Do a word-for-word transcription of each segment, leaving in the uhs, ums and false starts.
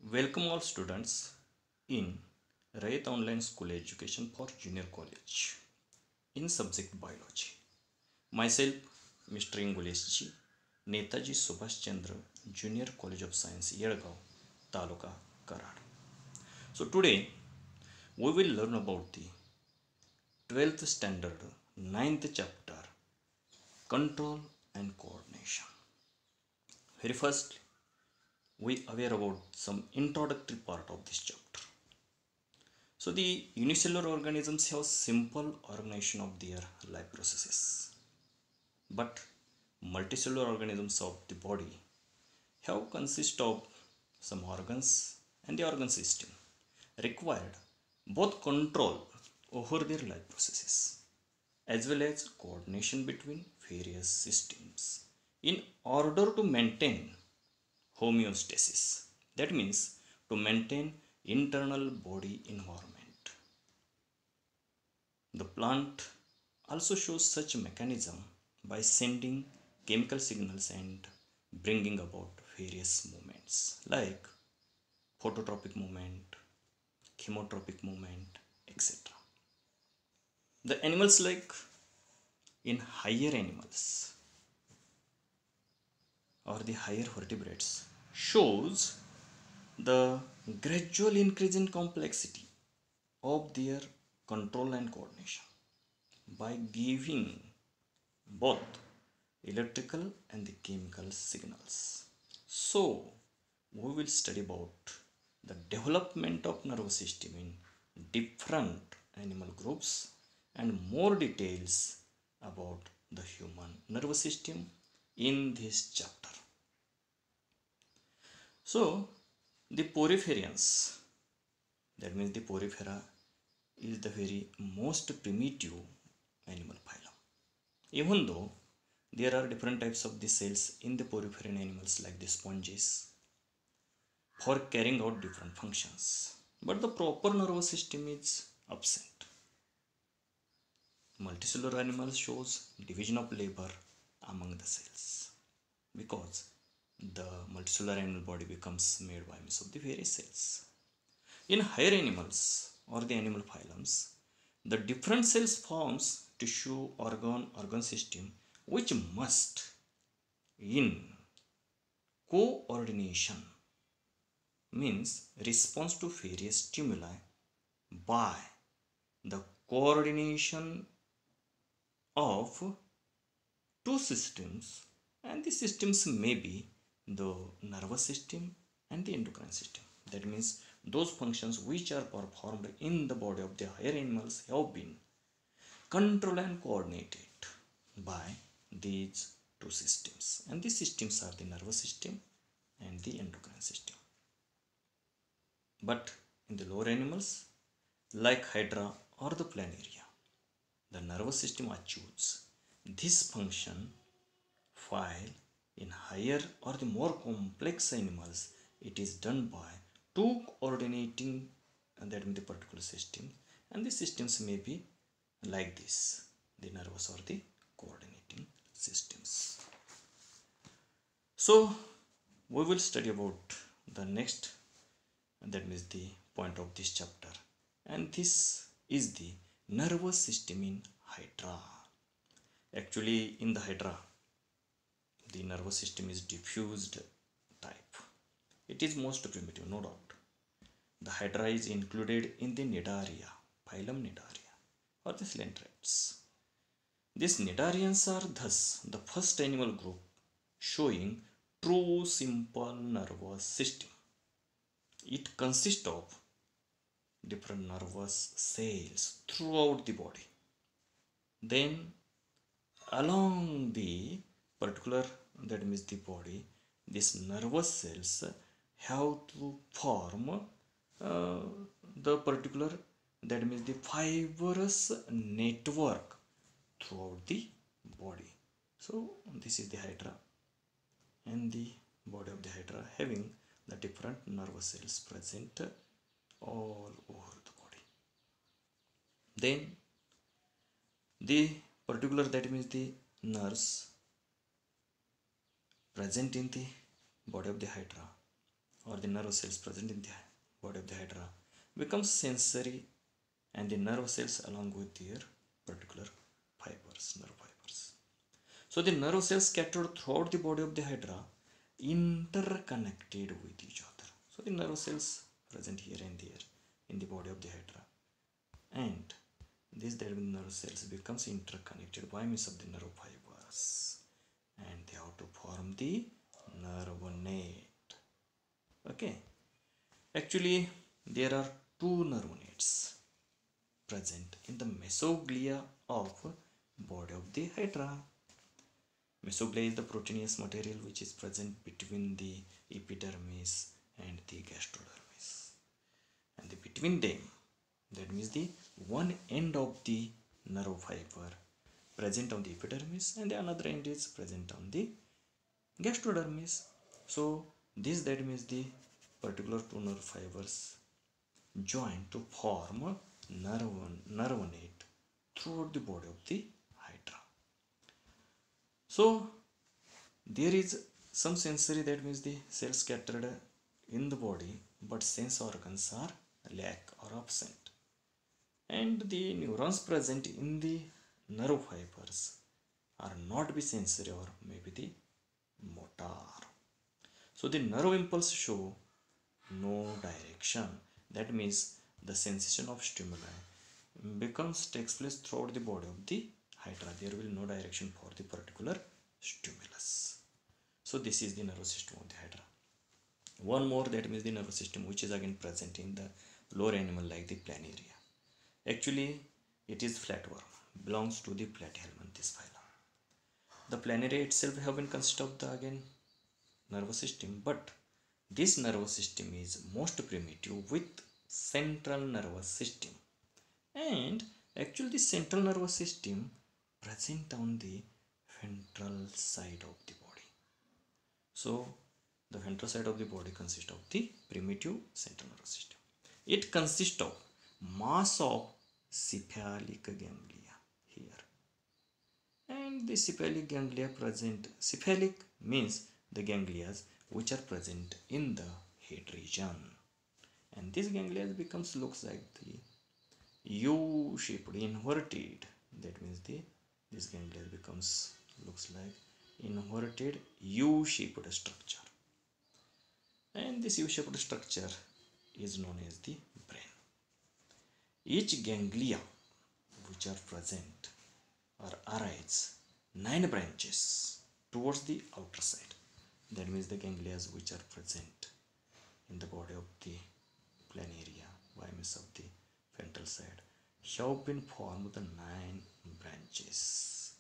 Welcome all students in Rayat Online School Education for Junior College in subject Biology. Myself, Mister Inguleschi, Netaji Subhash Chandra Junior College of Science, Yelgaon, Taluka, Karad. So today we will learn about the twelfth standard, ninth chapter, Control and Coordination. Very first, we aware about some introductory part of this chapter. So the unicellular organisms have simple organization of their life processes, but multicellular organisms of the body have consist of some organs and the organ system required both control over their life processes as well as coordination between various systems in order to maintain homeostasis. That means to maintain internal body environment. The plant also shows such a mechanism by sending chemical signals and bringing about various movements like phototropic movement, chemotropic movement, et cetera. The animals like in higher animals or the higher vertebrates shows the gradual increase in complexity of their control and coordination by giving both electrical and the chemical signals. So we will study about the development of nervous system in different animal groups and more details about the human nervous system in this chapter. So the poriferians, that means the porifera, is the very most primitive animal phylum. Even though there are different types of the cells in the poriferian animals like the sponges for carrying out different functions, but the proper nervous system is absent. Multicellular animals shows division of labor among the cells because the multicellular animal body becomes made by means of the various cells. In higher animals or the animal phylums, the different cells forms tissue, organ, organ system which must in coordination means response to various stimuli by the coordination of two systems, and the systems may be the nervous system and the endocrine system. That means those functions which are performed in the body of the higher animals have been controlled and coordinated by these two systems, and these systems are the nervous system and the endocrine system. But in the lower animals like hydra or the planaria, the nervous system achieves this function, while in higher or the more complex animals it is done by two coordinating, and that means the particular system, and the systems may be like this, the nervous or the coordinating systems. So we will study about the next, and that means the point of this chapter, and this is the nervous system in hydra. Actually in the hydra the nervous system is diffused type. It is most primitive, no doubt. The hydra is included in the Cnidaria, phylum Cnidaria, or the coelenterats. These Cnidarians are thus the first animal group showing true simple nervous system. It consists of different nervous cells throughout the body. Then along the particular, that means the body, these nervous cells have to form uh, the particular, that means the fibrous network throughout the body. So this is the hydra, and the body of the hydra having the different nervous cells present all over the body. Then the particular, that means the nerves present in the body of the hydra or the nerve cells present in the body of the hydra becomes sensory, and the nerve cells along with their particular fibers, nerve fibers. So the nerve cells scattered throughout the body of the hydra interconnected with each other. So the nerve cells present here and there in the body of the hydra, and these nerve cells becomes interconnected by means of the nerve fibers, and they have to form the nerve net. Okay, actually there are two nerve nets present in the mesoglia of body of the hydra. Mesoglia is the proteinous material which is present between the epidermis and the gastrodermis, and the between them, that means the one end of the nerve fiber present on the epidermis and the another end is present on the gastrodermis. So this, that means the particular two nerve fibers join to form nerve, nerve net throughout the body of the hydra. So there is some sensory, that means the cells scattered in the body, but sense organs are lack or absent, and the neurons present in the nerve fibers are not be sensory or maybe the motor. So the nerve impulse show no direction, that means the sensation of stimuli becomes takes place throughout the body of the hydra. There will no direction for the particular stimulus. So this is the nervous system of the hydra. One more, that means the nervous system which is again present in the lower animal like the planaria. Actually it is flatworm, belongs to the platyhelminthes phylum. The planaria itself have been consist of the again nervous system, but this nervous system is most primitive with central nervous system, and actually the central nervous system present on the ventral side of the body. So the ventral side of the body consists of the primitive central nervous system. It consists of mass of cephalic ganglia here, and the cephalic ganglia present, cephalic means the ganglia which are present in the head region, and this ganglia becomes looks like the U-shaped inverted, that means the this ganglia becomes looks like inverted U-shaped structure, and this U-shaped structure is known as the brain. Each ganglia which are present or arise nine branches towards the outer side, that means the ganglia which are present in the body of the planaria by means of the ventral side have been formed the nine branches,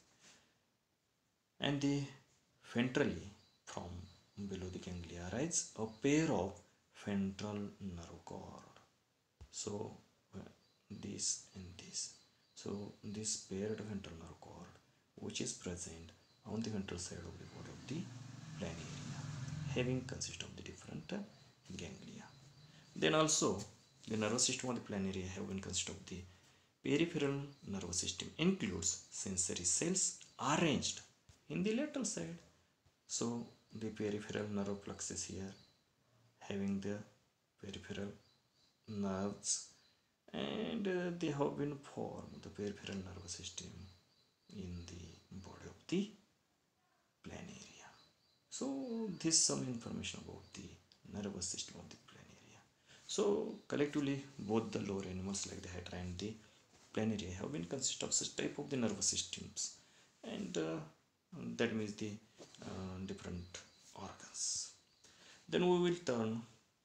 and the ventrally from below the ganglia arise a pair of ventral nerve cord. So uh, this and this, so this paired ventral nerve cord which is present on the ventral side of the body of the planaria, having consist of the different uh, ganglia. Then also the nervous system of the planaria have been consist of the peripheral nervous system, includes sensory cells arranged in the lateral side. So the peripheral nerve plexus here having the peripheral nerves, and uh, they have been formed the peripheral nervous system in the body of the planaria. So this is some information about the nervous system of the planaria. So collectively both the lower animals like the hydra and the planaria have been consist of such type of the nervous systems, and uh, that means the uh, different organs. Then we will turn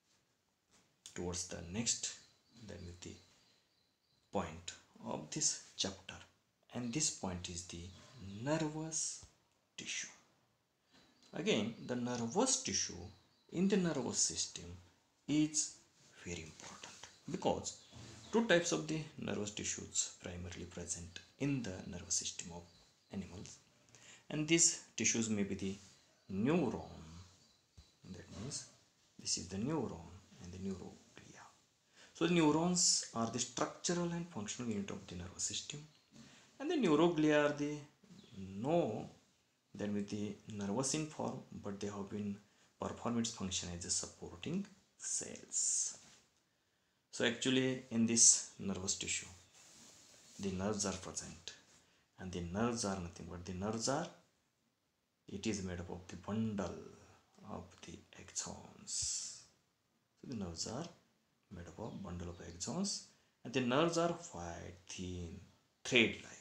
towards the next, that is the point of this chapter, and this point is the nervous tissue. Again, the nervous tissue in the nervous system is very important because two types of the nervous tissues primarily present in the nervous system of animals, and these tissues may be the neuron, that means this is the neuron and the neuroglia. So the neurons are the structural and functional unit of the nervous system, and the neuroglia are the no then with the nervous in form, but they have been perform its function as a supporting cells. So actually in this nervous tissue, the nerves are present, and the nerves are nothing but the nerves are, it is made up of the bundle of the axons. So the nerves are made up of bundle of axons, and the nerves are white, thin, thread-like.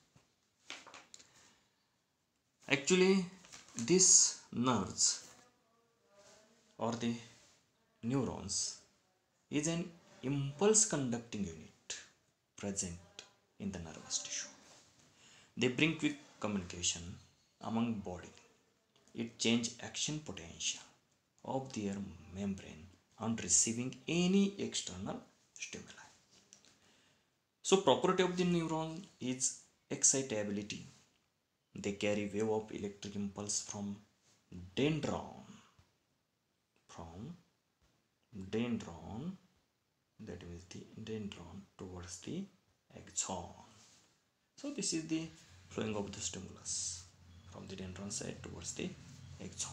Actually, these nerves or the neurons is an impulse conducting unit present in the nervous tissue. They bring quick communication among body. It change action potential of their membrane on receiving any external stimuli. So property of the neuron is excitability. They carry wave of electric impulse from dendron, from dendron, that is the dendron towards the axon. So this is the flowing of the stimulus from the dendron side towards the axon.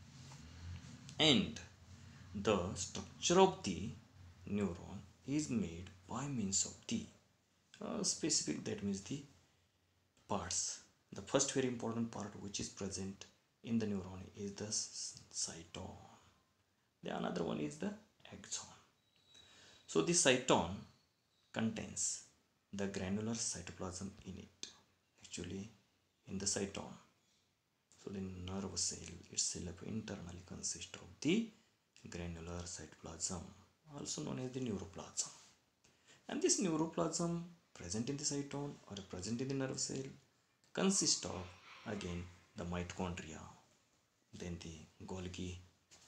And the structure of the neuron is made by means of the uh, specific, that means the parts. The first very important part which is present in the neuron is the cyton. The another one is the axon. So the cyton contains the granular cytoplasm in it. Actually in the cyton, so the nerve cell itself internally consists of the granular cytoplasm, also known as the neuroplasm. And this neuroplasm present in the cyton or present in the nerve cell consists of again the mitochondria, then the Golgi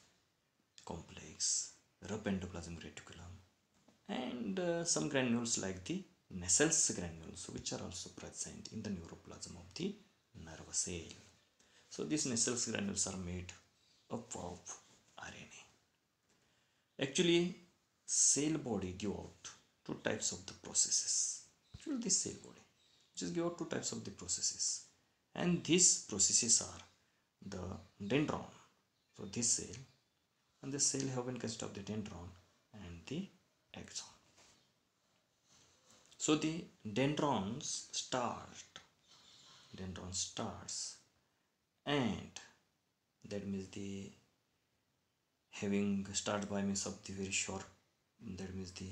complex, rough endoplasmic reticulum, and uh, some granules like the Nessels granules, which are also present in the neuroplasm of the nerve cell. So these Nessels granules are made up of R N A. Actually, cell body give out two types of the processes. Actually, this cell body just give out two types of the processes, and these processes are the dendron. So this cell and this cell have been consist of the dendron and the axon. So the dendrons start, dendron starts, and that means the having start by means of the very short, that means the,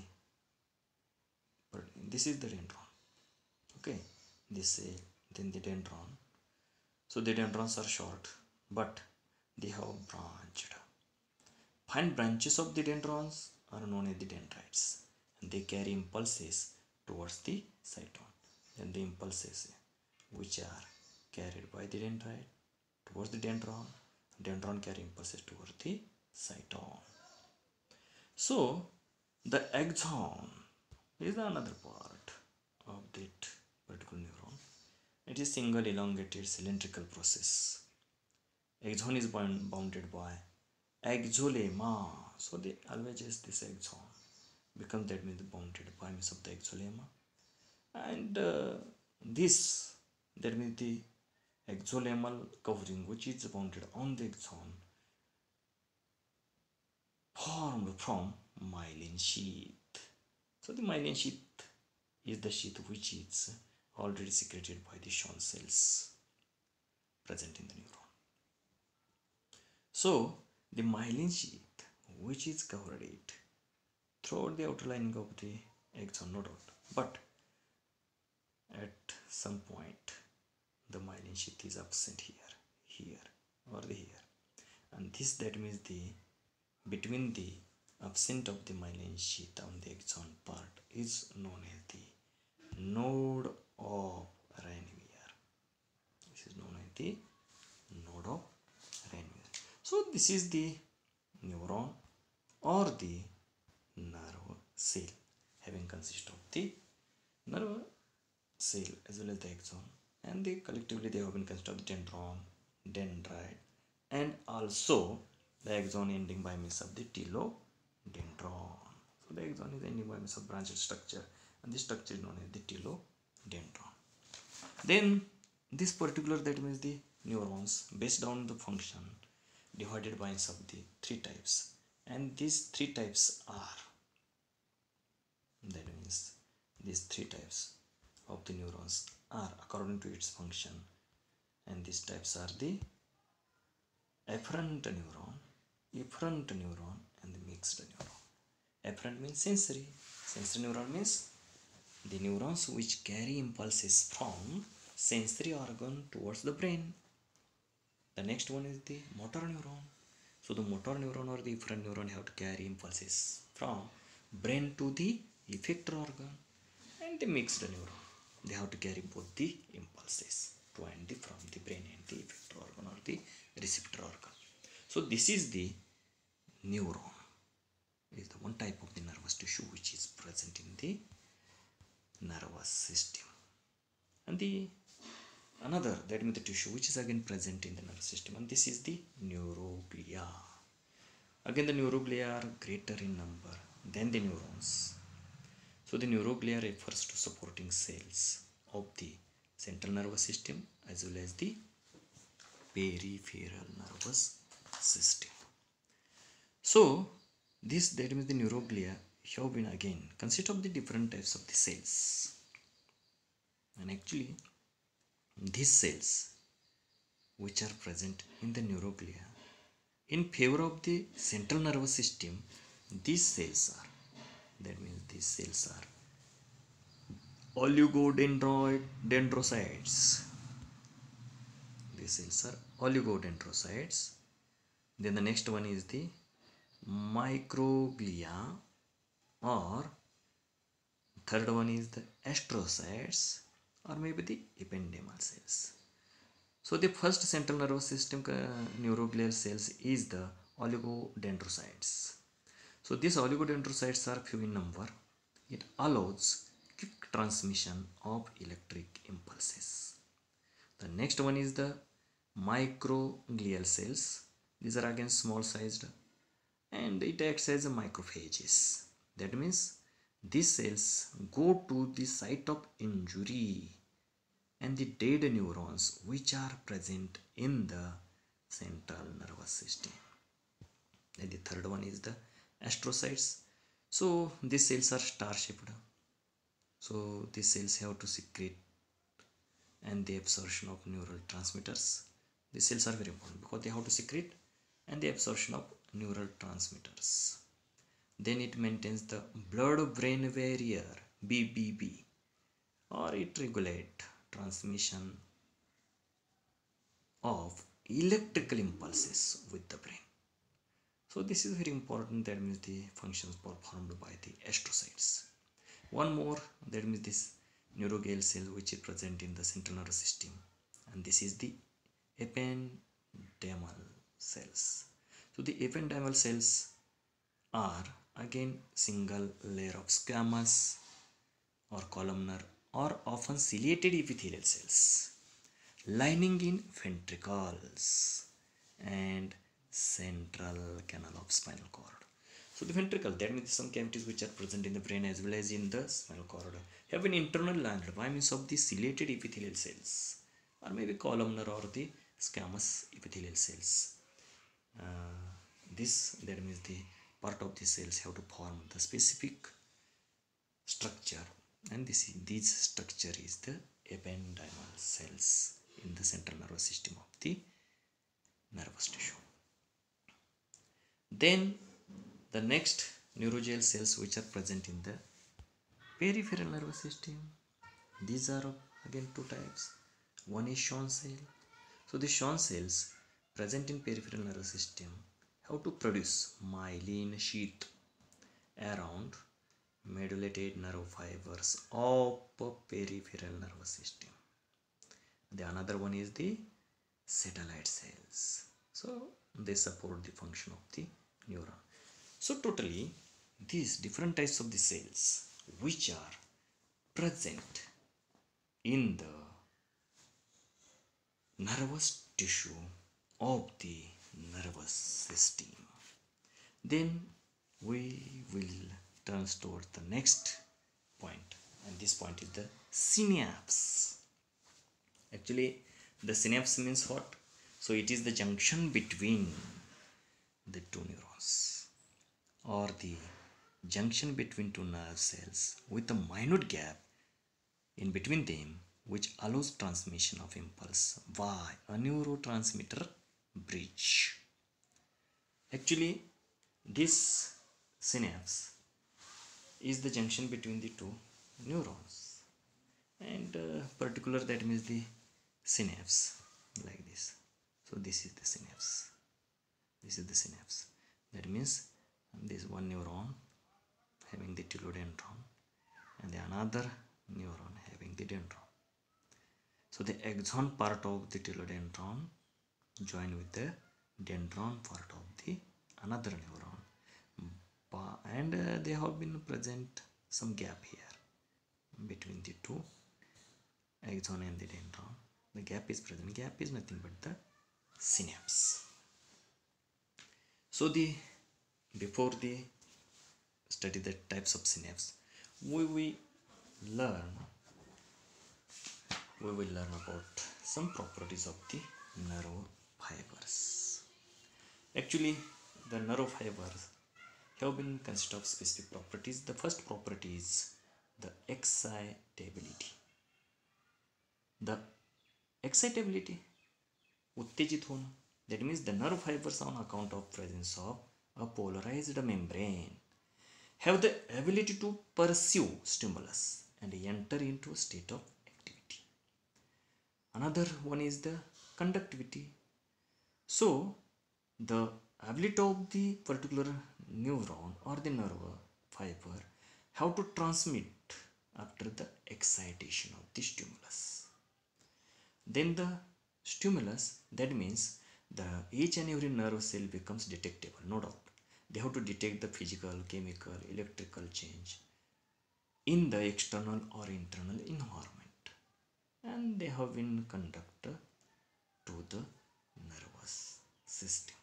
this is the dendron, okay, this cell, then the dendron. So the dendrons are short, but they have branched. Fine branches of the dendrons are known as the dendrites, and they carry impulses towards the cyton. Then the impulses which are carried by the dendrite towards the dendron, dendron carry impulses towards the cyton. So the axon is another part of that particular neuron. It is single elongated cylindrical process. Axon is bounded by axolemma. So they always is this axon becomes, that means bounded by means of the axolemma, and uh, this, that means the axolemal covering which is bounded on the axon formed from myelin sheath. So the myelin sheath is the sheath which is already secreted by the Schwann cells present in the neuron. So the myelin sheath which is covered it throughout the outer lining of the axon, no doubt, but at some point the myelin sheath is absent here, here or the here, and this, that means the between the absent of the myelin sheath on the axon part is known as the node of Ranvier. This is known as the node of Ranvier. So this is the neuron or the nerve cell having consist of the nerve cell as well as the axon, and they collectively they have been consist of the dendron, dendrite, and also the axon ending by means of the telodendron. So the axon is ending by means of branched structure, and this structure is known as the telodendron. Then this particular, that means the neurons based on the function divided by means of the three types: And these three types are, that means these three types of the neurons are according to its function, and these types are the afferent neuron, efferent neuron, and the mixed neuron. Afferent means sensory. Sensory neuron means the neurons which carry impulses from sensory organ towards the brain. The next one is the motor neuron. So the motor neuron or the efferent neuron have to carry impulses from brain to the effector organ. And the mixed neuron, they have to carry both the impulses to and the from the brain and the effector organ or the receptor organ. So this is the neuron. It is the one type of the nervous tissue which is present in the nervous system. And the another, that means the tissue which is again present in the nervous system, and this is the neuroglia. Again the neuroglia are greater in number than the neurons. So the neuroglia refers to supporting cells of the central nervous system as well as the peripheral nervous system. So this, that means the neuroglia have been again consist of the different types of the cells, and actually these cells which are present in the neuroglia in favor of the central nervous system, these cells are, that means these cells are oligodendroid dendrocytes. These cells are oligodendrocytes. Then the next one is the microglia, or third one is the astrocytes, or maybe the ependymal cells. So the first central nervous system uh, neuroglial cells is the oligodendrocytes. So these oligodendrocytes are few in number. It allows quick transmission of electric impulses. The next one is the microglial cells. These are again small sized, and it acts as a macrophages. That means these cells go to the site of injury and the dead neurons which are present in the central nervous system. And the third one is the astrocytes. So these cells are star shaped. So these cells have to secrete and the absorption of neural transmitters. These cells are very important because they have to secrete and the absorption of neural transmitters. Then it maintains the blood-brain barrier, B B B, or it regulates transmission of electrical impulses with the brain. So this is very important, that means the functions performed by the astrocytes. One more, that means this neuroglial cell which is present in the central nervous system, and this is the ependymal cells. So the ependymal cells are again single layer of squamous or columnar or often ciliated epithelial cells lining in ventricles and central canal of spinal cord. So the ventricle, that means some cavities which are present in the brain as well as in the spinal cord, have been internally lined by means of the ciliated epithelial cells, or maybe columnar or the squamous epithelial cells. Uh, this, that means the part of the cells have to form the specific structure, and this this structure is the ependymal cells in the central nervous system of the nervous tissue. Then the next neuroglial cells which are present in the peripheral nervous system, these are again two types. One is Schwann cell. So the Schwann cells present in peripheral nervous system have to produce myelin sheath around medullated nerve fibers of peripheral nervous system. The another one is the satellite cells. So they support the function of the neuron. So totally these different types of the cells which are present in the nervous tissue of the nervous system. Then we will turn towards the next point, and this point is the synapse. Actually the synapse means what? So it is the junction between the two neurons. or the junction between two nerve cells with a minute gap in between them, which allows transmission of impulse via a neurotransmitter bridge. Actually, this synapse is the junction between the two neurons, and uh, particular, that means the synapse, like this. So this is the synapse, this is the synapse. That means this one neuron having the telodendron and the another neuron having the dendron. So the axon part of the telodendron join with the dendron part of the another neuron, and uh, they have been present some gap here between the two axon and the dendron. The gap is present. Gap is nothing but the synapse. So the before the study the types of synapse, we will learn we will learn about some properties of the nerve fibers. Actually, the nerve fibers have been consist of specific properties. The first property is the excitability. The excitability, उत्तेजित होना, that means the nerve fibers, on account of presence of a polarized membrane, have the ability to pursue stimulus and enter into a state of activity. Another one is the conductivity. So the ability of the particular neuron or the nerve fiber have to transmit after the excitation of the stimulus. Then the stimulus, that means the each and every nerve cell becomes detectable, no doubt. They have to detect the physical, chemical, electrical change in the external or internal environment, and they have been conducted to the nervous system.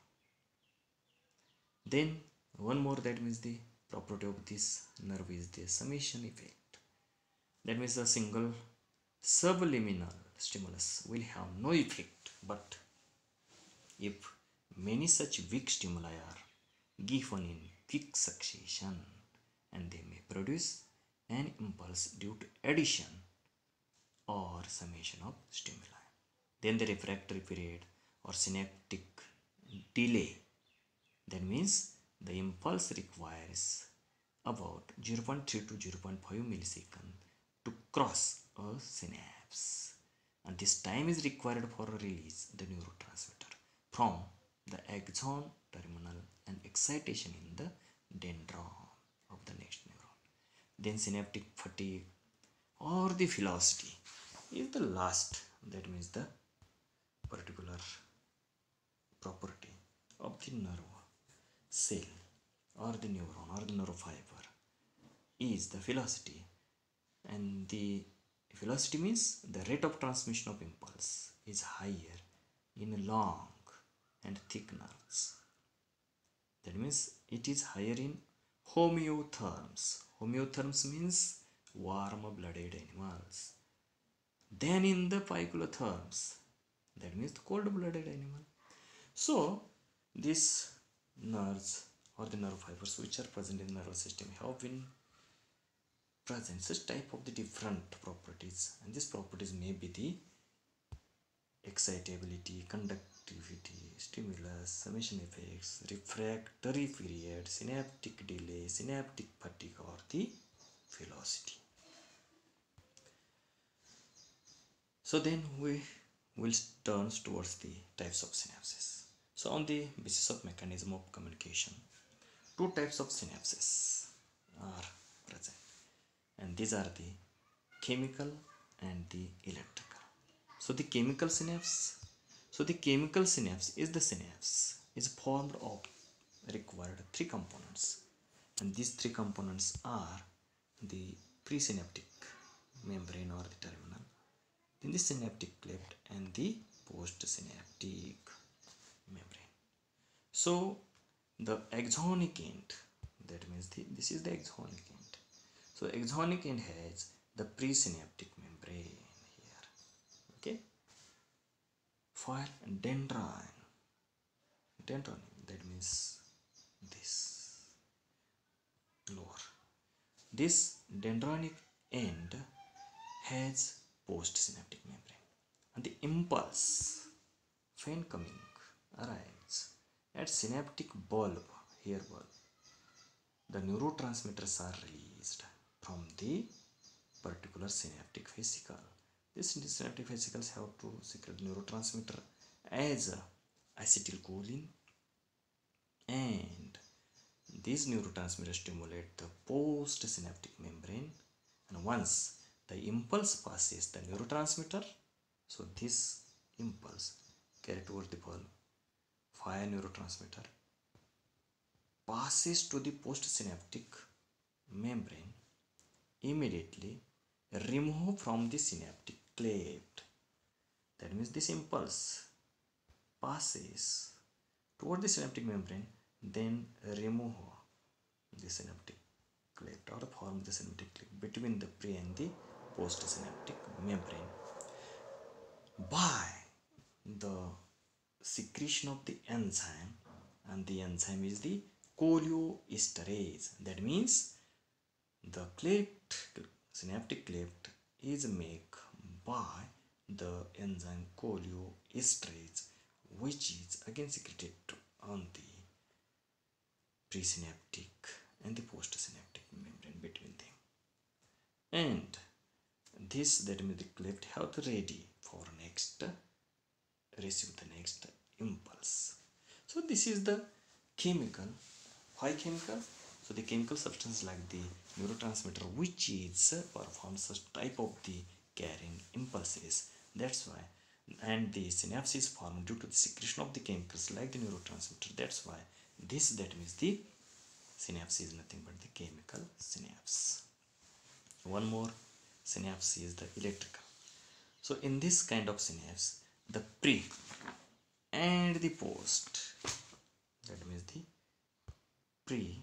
Then one more, that means the property of this nerve is the summation effect. That means a single subliminal stimulus will have no effect, but if many such weak stimuli are given in quick succession, and they may produce an impulse due to addition or summation of stimuli. Then the refractory period or synaptic delay, that means the impulse requires about zero point three to zero point five milliseconds to cross a synapse, and this time is required for release the neurotransmitter from the axon terminal and excitation in the dendron of the next neuron. Then synaptic fatigue or the velocity is the last, that means the particular property of the nerve cell or the neuron or the nerve fiber is the velocity. And the velocity means the rate of transmission of impulse is higher in long and thick nerves. That means it is higher in homeotherms. Homeotherms means warm-blooded animals. Than in the phyclotherms, that means the cold-blooded animal. So these nerves or the nerve fibers which are present in the nervous system have been present such type of the different properties, and these properties may be the excitability, conductivity, stimulus, summation effects, refractory period, synaptic delay, synaptic fatigue, or the velocity. So then we will turn towards the types of synapses. So on the basis of mechanism of communication, two types of synapses are present, and these are the chemical and the electrical. So the chemical synapse, so the chemical synapse is the synapse is formed of required three components, and these three components are the presynaptic membrane or the terminal, then the synaptic cleft, and the postsynaptic membrane. So the axonic end, that means the, this is the axonic end. So axonic end has the presynaptic membrane here, okay, while dendron, dendron, that means this. This dendronic end has postsynaptic membrane, and the impulse when coming arrives at synaptic bulb, here bulb. The neurotransmitters are released from the particular synaptic vesicle. These synaptic vesicles have to secrete neurotransmitter as acetylcholine, and these neurotransmitters stimulate the postsynaptic membrane, and once the impulse passes the neurotransmitter, so this impulse carried toward the bulb via neurotransmitter passes to the postsynaptic membrane, immediately remove from the synaptic cleft. That means this impulse passes toward the synaptic membrane, then remove the synaptic cleft or form the synaptic cleft between the pre and the postsynaptic membrane by the secretion of the enzyme, and the enzyme is the chorioesterase. That means the cleft, synaptic cleft is made by the enzyme chorioesterase, which is again secreted on the presynaptic and the postsynaptic membrane between them. And this, that means the cleft have to ready for next receive the next impulse. So this is the chemical. Why chemical? So the chemical substance like the neurotransmitter, which is performs such type of the carrying impulses. That's why, and the synapse is formed due to the secretion of the chemicals like the neurotransmitter. That's why this, that means the synapse is nothing but the chemical synapse. One more synapse is the electrical. So in this kind of synapse, the pre and the post, that means the pre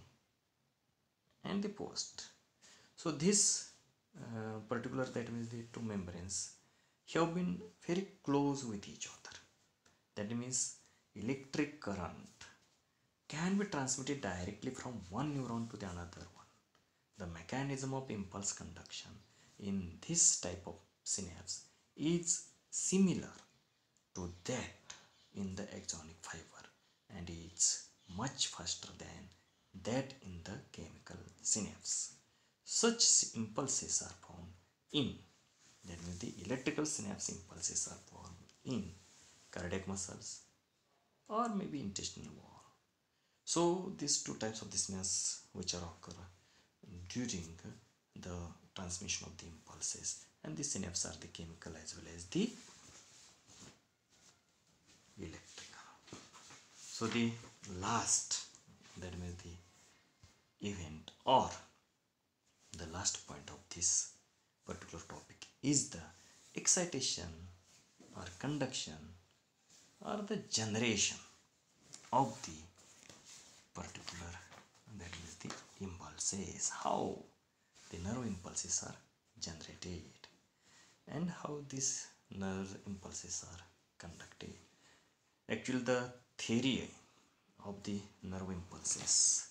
and the post. So this uh, particular, that means the two membranes have been very close with each other. That means electric current can be transmitted directly from one neuron to the another one. The mechanism of impulse conduction in this type of synapse is similar to that in the axonic fiber, and it's much faster than that in the chemical synapse. Such impulses are found in, that means the electrical synapse impulses are found in cardiac muscles or maybe intestinal wall. So these two types of the synapse which are occur during the transmission of the impulses, and the synapse are the chemical as well as the electrical. So the last, that means the event or the last point of this particular topic is the excitation or conduction or the generation of the particular, that is the impulses, how the nerve impulses are generated and how these nerve impulses are conducted. Actually, the theory of the nerve impulses,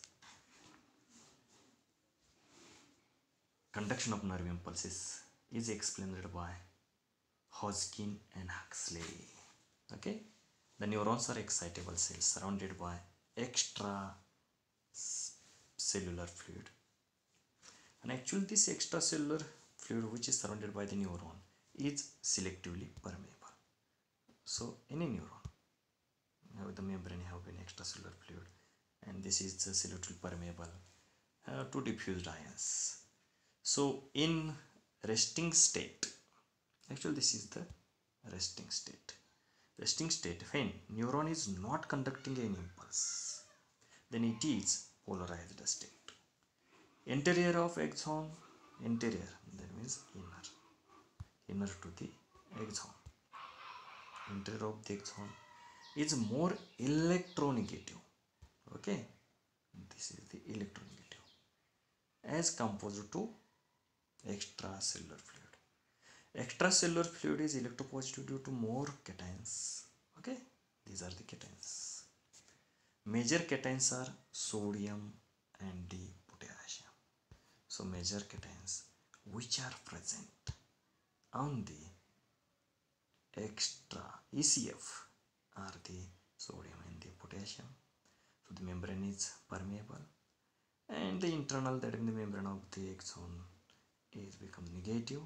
conduction of nerve impulses, is explained by Hodgkin and Huxley. Okay, the neurons are excitable cells surrounded by extra cellular fluid, and actually this extracellular fluid which is surrounded by the neuron is selectively permeable. So any neuron have the membrane have an extracellular fluid, and this is the selectively permeable uh, to diffused ions. So in resting state, actually this is the resting state. Resting state, when neuron is not conducting any impulse, then it is polarized state. Interior of axon, interior, that means inner, inner to the axon. Interior of the axon is more electronegative. Okay, this is the electronegative as composed to extracellular fluid. Extracellular fluid is electropositive due to more cations. Okay, these are the cations. Major cations are sodium and the potassium. So major cations which are present on the extra E C F are the sodium and the potassium. So the membrane is permeable, and the internal, that in the membrane of the axon, is become negative.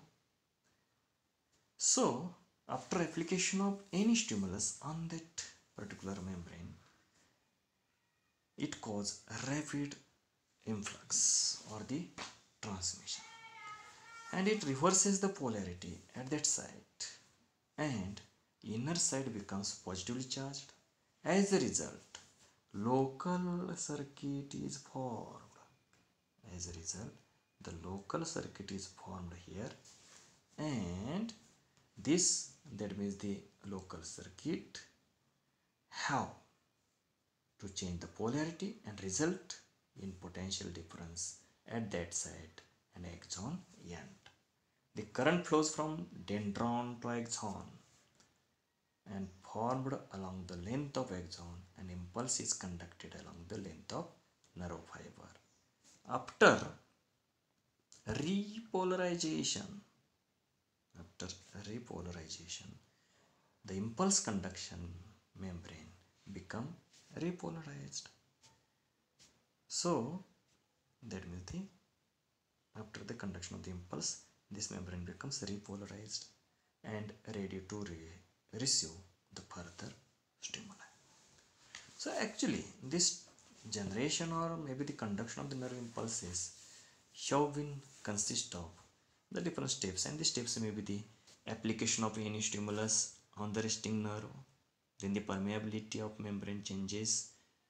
So after application of any stimulus on that particular membrane, it causes rapid influx or the transmission, and it reverses the polarity at that site, and inner side becomes positively charged. As a result, local circuit is formed. As a result, the local circuit is formed here, and this, that means the local circuit, have to change the polarity and result in potential difference at that site and axon end. The current flows from dendron to axon and formed along the length of axon, and impulse is conducted along the length of nerve fiber. After repolarization, after repolarization, the impulse conduction membrane become repolarized. So that means the after the conduction of the impulse, this membrane becomes repolarized and ready to re receive the further stimuli. So actually this generation or maybe the conduction of the nerve impulses have been consist of the different steps, and the steps may be the application of any stimulus on the resting nerve, then the permeability of membrane changes,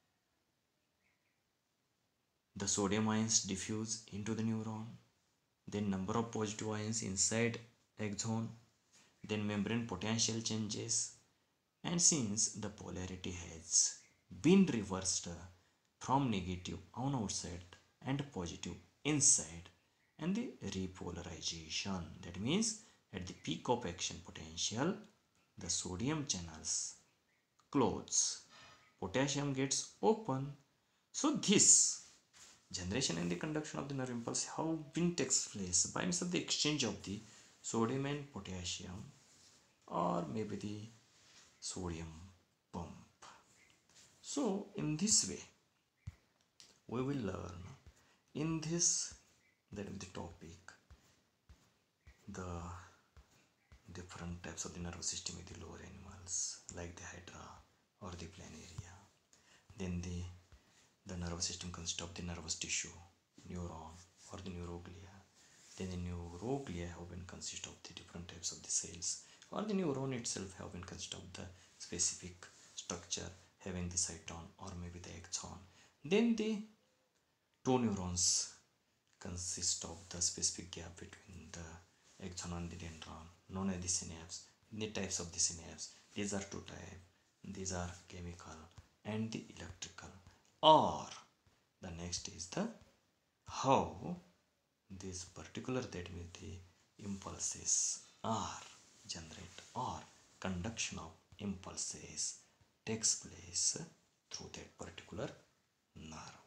the sodium ions diffuse into the neuron, then number of positive ions inside axon, then membrane potential changes, and since the polarity has been reversed from negative on outside and positive inside, and the repolarization, that means at the peak of action potential, the sodium channels close, potassium gets open. So this generation and the conduction of the nerve impulse have been takes place by means of the exchange of the sodium and potassium, or maybe the sodium pump. So in this way we will learn in this, that is the topic, the different types of the nervous system in the lower animals like the hydra or the planaria. Then the the nervous system consists of the nervous tissue, neuron or the neuroglia. Then the neuroglia have been consist of the different types of the cells, or the neuron itself have been consist of the specific structure having the cyton or maybe the axon. Then the two neurons consist of the specific gap between the axon and the dendron known as the synapse. The types of the synapse, these are two types. These are chemical and the electrical. Or the next is the how this particular, that means the impulses are generated or conduction of impulses takes place through that particular nerve.